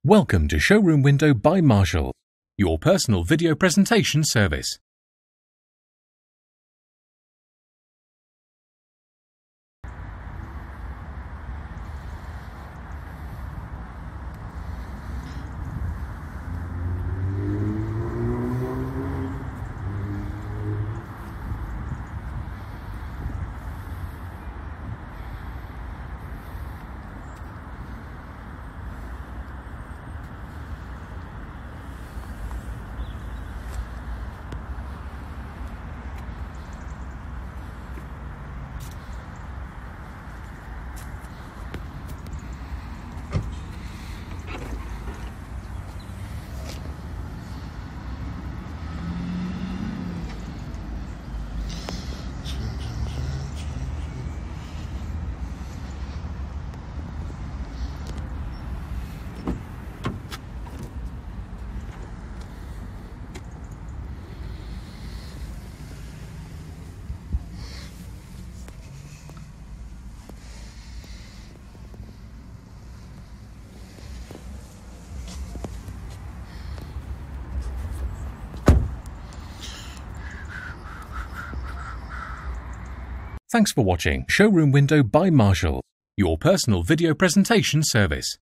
Welcome to Showroom Window by Marshall, your personal video presentation service. Thanks for watching Showroom Window by Marshall, your personal video presentation service.